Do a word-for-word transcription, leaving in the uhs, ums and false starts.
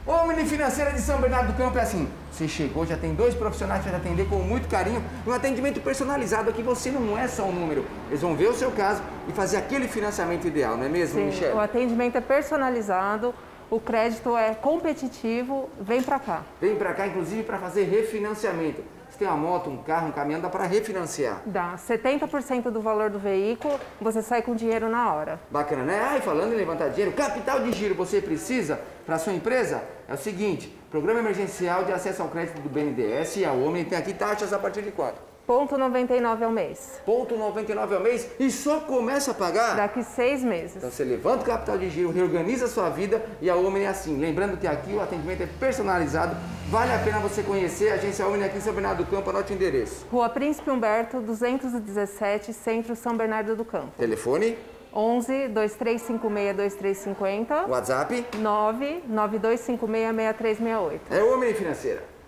Omni Financeira de São Bernardo do Campo é assim, você chegou, já tem dois profissionais para te atender com muito carinho, um atendimento personalizado, aqui você não é só um número, eles vão ver o seu caso e fazer aquele financiamento ideal, não é mesmo, Sim, Michele? O atendimento é personalizado, o crédito é competitivo, vem para cá. Vem para cá, inclusive, para fazer refinanciamento. Você tem uma moto, um carro, um caminhão, dá para refinanciar. Dá setenta por cento do valor do veículo, você sai com dinheiro na hora. Bacana, né? Ah, e falando em levantar dinheiro, capital de giro você precisa para sua empresa? É o seguinte, Programa Emergencial de Acesso ao Crédito do B N D E S e a Omni tem aqui taxas a partir de quanto? Ponto noventa e nove ao mês. Ponto noventa e nove ao mês e só começa a pagar? Daqui seis meses. Então você levanta o capital de giro, reorganiza a sua vida e a Omni é assim. Lembrando que aqui o atendimento é personalizado, vale a pena você conhecer a agência Omni aqui em São Bernardo do Campo, anote o endereço. Rua Príncipe Humberto, duzentos e dezessete, Centro São Bernardo do Campo. Telefone? onze, dois três cinco seis, dois três cinco zero. WhatsApp? nove nove dois cinco seis, seis três seis oito. É Omni Financeira.